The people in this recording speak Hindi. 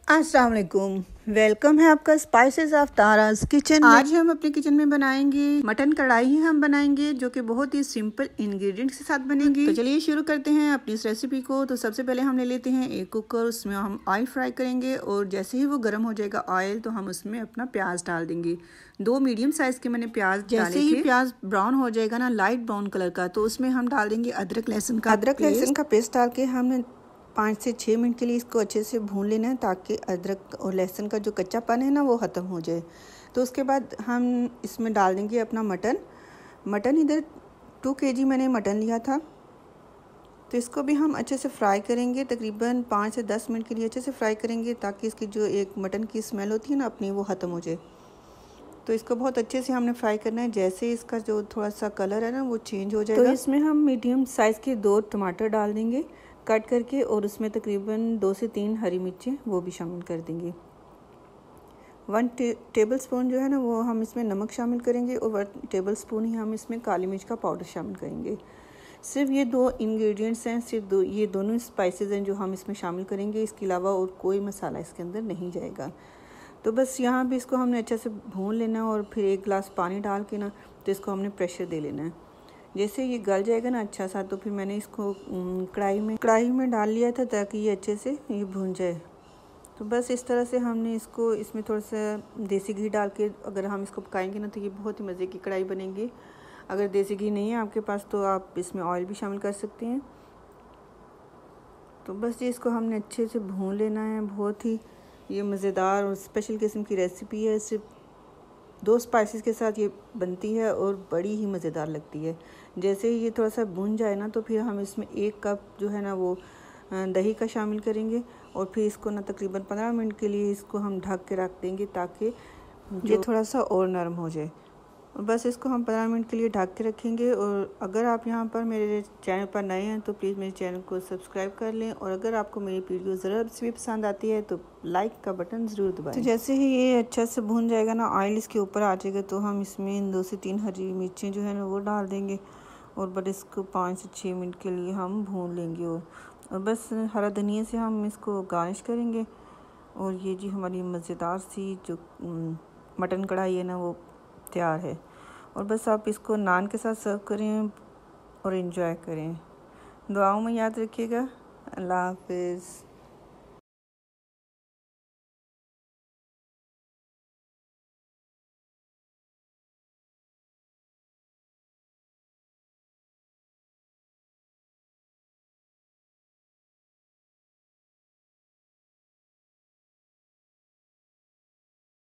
अस्सलाम वालेकुम, वेलकम है आपका स्पाइसेस ऑफ ताराज किचन। आज हम अपने किचन में बनाएंगे मटन कढ़ाई हम बनाएंगे जो कि बहुत ही सिंपल इंग्रेडिएंट्स के साथ बनेगी। तो चलिए शुरू करते हैं अपनी इस रेसिपी को। तो सबसे पहले हम ले लेते हैं एक कुकर, उसमें हम ऑयल फ्राई करेंगे और जैसे ही वो गर्म हो जाएगा ऑयल तो हम उसमें अपना प्याज डाल देंगे। 2 मीडियम साइज के मैंने प्याज डाले थे। जैसे ही प्याज ब्राउन हो जाएगा ना, लाइट ब्राउन कलर का, तो उसमें हम डाल देंगे अदरक लहसुन का पेस्ट डाल के हमने 5 से 6 मिनट के लिए इसको अच्छे से भून लेना है ताकि अदरक और लहसुन का जो कच्चापन है ना वो ख़त्म हो जाए। तो उसके बाद हम इसमें डाल देंगे अपना मटन इधर 2 kg मैंने मटन लिया था। तो इसको भी हम अच्छे से फ्राई करेंगे, तकरीबन 5 से 10 मिनट के लिए अच्छे से फ्राई करेंगे ताकि इसकी जो एक मटन की स्मेल होती है ना अपनी, वो ख़त्म हो जाए। तो इसको बहुत अच्छे से हमने फ्राई करना है। जैसे इसका जो थोड़ा सा कलर है ना वो चेंज हो जाएगा तो इसमें हम मीडियम साइज़ के 2 टमाटर डाल देंगे कट करके, और उसमें तकरीबन 2 से 3 हरी मिर्चें वो भी शामिल कर देंगे। 1 टेबलस्पून जो है ना वो हम इसमें नमक शामिल करेंगे और 1 टेबलस्पून ही हम इसमें काली मिर्च का पाउडर शामिल करेंगे। सिर्फ ये 2 इंग्रेडिएंट्स हैं, सिर्फ ये दोनों स्पाइसेस हैं जो हम इसमें शामिल करेंगे। इसके अलावा और कोई मसाला इसके अंदर नहीं जाएगा। तो बस यहाँ भी इसको हमने अच्छे से भून लेना है और फिर 1 गिलास पानी डाल के ना तो इसको हमने प्रेशर दे लेना है। जैसे ये गल जाएगा ना अच्छा सा, तो फिर मैंने इसको कढ़ाई में डाल लिया था ताकि ये अच्छे से ये भून जाए। तो बस इस तरह से हमने इसमें थोड़ा सा देसी घी डाल के अगर हम इसको पकाएंगे ना तो ये बहुत ही मज़े की कढ़ाई बनेगी। अगर देसी घी नहीं है आपके पास तो आप इसमें ऑयल भी शामिल कर सकते हैं। तो बस ये इसको हमने अच्छे से भून लेना है। बहुत ही ये मज़ेदार और स्पेशल किस्म की रेसिपी है। सिर्फ 2 स्पाइसेस के साथ ये बनती है और बड़ी ही मज़ेदार लगती है। जैसे ही ये थोड़ा सा भून जाए ना तो फिर हम इसमें 1 कप जो है ना वो दही का शामिल करेंगे और फिर इसको ना तकरीबन 15 मिनट के लिए इसको हम ढक के रख देंगे ताकि ये थोड़ा सा और नरम हो जाए। और बस इसको हम 15 मिनट के लिए ढक के रखेंगे। और अगर आप यहाँ पर मेरे चैनल पर नए हैं तो प्लीज़ मेरे चैनल को सब्सक्राइब कर लें, और अगर आपको मेरी वीडियो ज़रा भी पसंद आती है तो लाइक का बटन ज़रूर दबाएं। तो जैसे ही ये अच्छा से भून जाएगा ना, ऑयल इसके ऊपर आ जाएगा, तो हम इसमें 2 से 3 हरी मिर्चें जो है ना वो डाल देंगे और बस इसको 5 से 6 मिनट के लिए हम भून लेंगे। और बस हरा धनिया से हम इसको गार्निश करेंगे। और ये जी हमारी मज़ेदार सी जो मटन कढ़ाई है ना वो तैयार है। और बस आप इसको नान के साथ सर्व करें और एंजॉय करें। दुआओं में याद रखिएगा। अल्लाह हाफ़िज़।